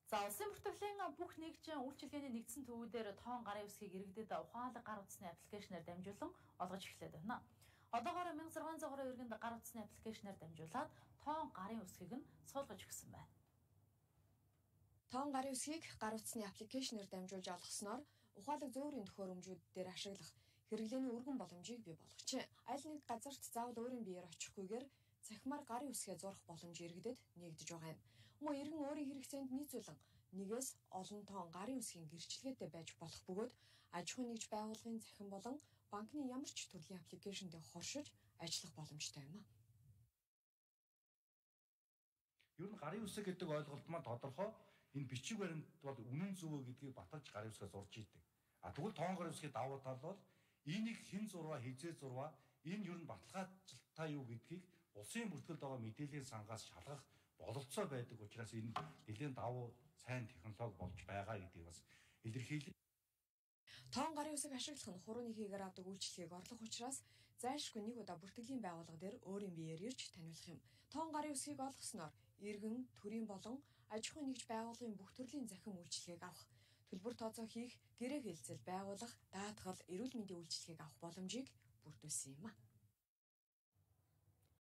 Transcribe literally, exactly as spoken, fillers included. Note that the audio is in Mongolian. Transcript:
За улсын бүртгэлийн бүх нэгжийн үйлчилгээний нэгдсэн төвүүдээр тоон гарын үсгийг иргэдэд ухаалаг гар утасны аппликейшнээр дамжуулан олгож эхлэв байна. Одоогоор мянга зургаан зуурын иргэнд гар утасны аппликейшнээр дамжуулаад тоон гарын үсгийг нь суулгаж өгсөн байна. Тоон гарын үсгийг гар утасны аппликейшнээр дамжуулж олгосноор ухаалаг зөөврийн төхөөрөмжүүд дээр ашиглах хэрэглээний өргөн боломжийг бий болгожээ. Аль нэг газарт заавал өөрийн биеэр очихгүйгээр цахимаар гарын үсгээ зурах боломж иргэдэд нэгдэж байгаа юм. Мөн иргэн өөрийн хэрэгцээнд нийцүүлэн нэгээс олон тоон гарын үсгийн гэрчлэгээтэй байж болох бөгөөд аж ахуйн нэгж байгууллагын цахим болон банкны ямар ч төрлийн аппликейшнтэй хоршиж ажиллах боломжтой юм а. Ер нь гарын үсэг гэдэг ойлголт маань тодорхой энэ бичиг баримт бол үнэн зөвөө гэдгийг баталж гарын үсгээ зурж идэг. А тэгвэл тоон гарын үсгийн давуу тал бол энийг хэн зурваа, хизээ зурваа, энэ ер нь баталгаажлалтаа юу гэдгийг улсын бүртгэлд байгаа мэдээллийн сангаас шалгах бололцоо байдаг учраас энэ нэлээд давуу сайн технологи болж байгаа гэдгийг бас илэрхийлээ. Тоон гарын үсэг ашиглах нь хурууны хийгээр авдаг үйлчлэгийг орлох учраас зайлшгүй нэг удаа бүртгэлийн байгууллага дээр өөрийн биеэр ирж таниулах юм. Тоон гарын үсгийг олгосноор иргэн, төрийн болон аж ахуйн нэгж байгууллагын бүх төрлийн захим үйлчлэгийг авах, төлбөр тооцоо хийх, гэрээ хэлцэл байгуулах, даатгал, эрүүл мэндийн үйлчлэгийг авах боломжийг бүрдүүлсэн юм а.